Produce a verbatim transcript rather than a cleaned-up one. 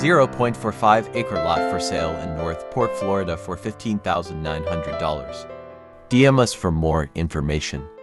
zero point four five acre lot for sale in North Port, Florida for fifteen thousand nine hundred dollars. D M us for more information.